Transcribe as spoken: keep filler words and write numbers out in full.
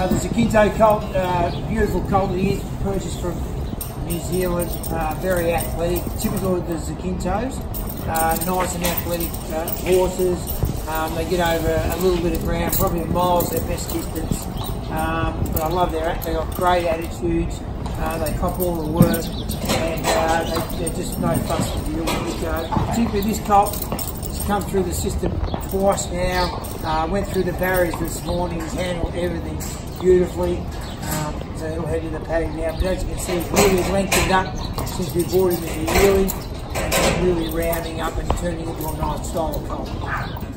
Uh, the Zacinto colt, uh, beautiful colt. He is purchased from New Zealand, uh, very athletic, typical of the Zacintos. Uh, nice and athletic uh, horses. Um, they get over a little bit of ground, probably a mile's their best distance. Um, but I love their act. They got great attitudes. Uh, they cop all the work, and uh, they, they're just no fuss to deal with. Uh, particularly this colt has come through the system twice now. Uh, went through the barriers this morning. He's handled everything beautifully. Um, so he'll head to the paddock now. But as you can see, he's really lengthened up since we brought him into the yearling, and he's really rounding up and turning into a nice style of colt.